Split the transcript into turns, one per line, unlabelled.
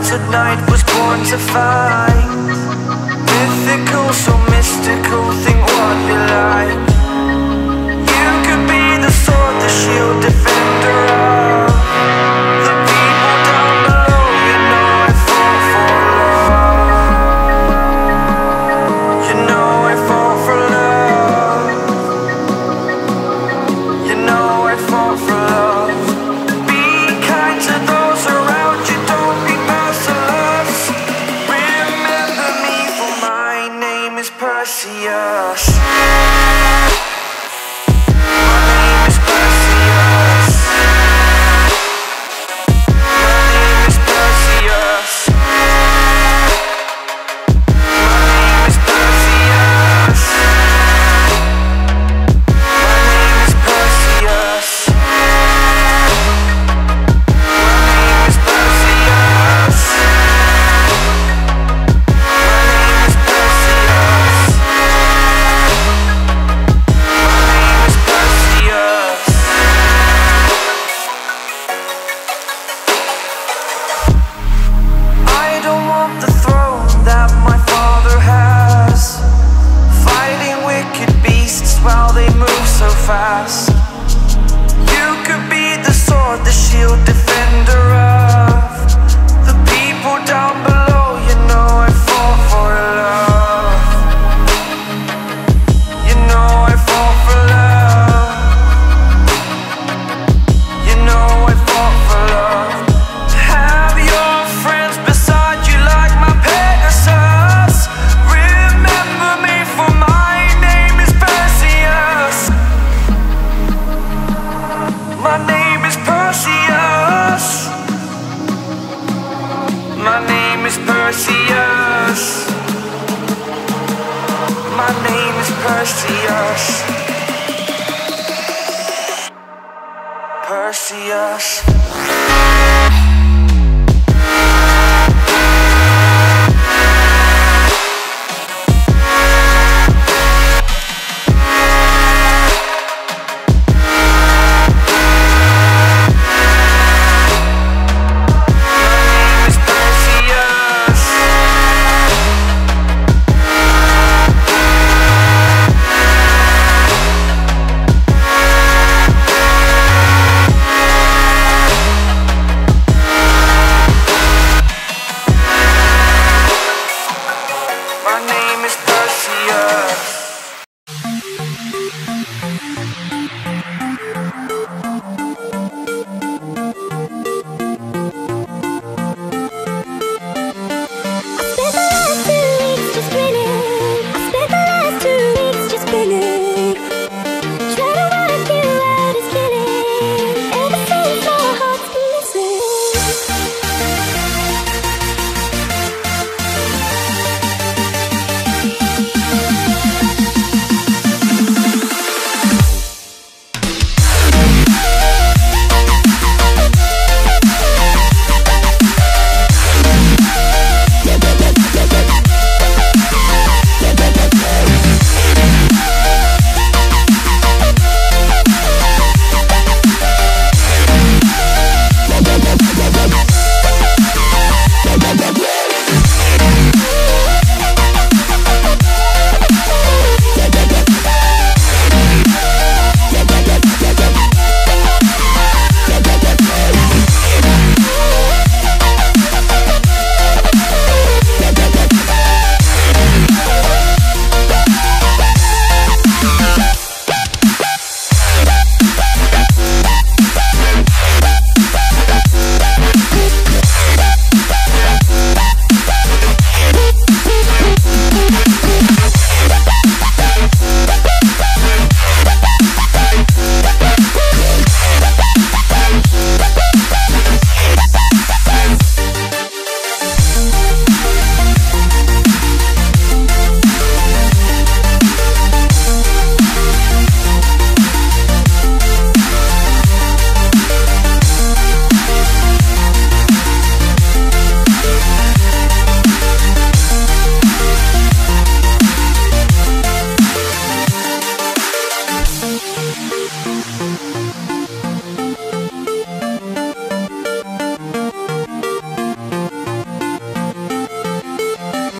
tonight was born to fight. Mythical, so mystical, think what you like. You could be the sword, the shield, defender of the people down below. You know I fall for love. You know I fall for love. You know I fall for love. Be kind to those around you, don't be merciless. Remember me, for my name is Perseus. While they move so fast, you could be the sword, the shield, defender of the people down below. You know I fall for love. You know I fall for love. You know I fall for love. Have your friends beside you like my Pegasus. Remember me, for my name is Perseus. My name is Perseus. My name is Perseus. My name is Perseus. Perseus.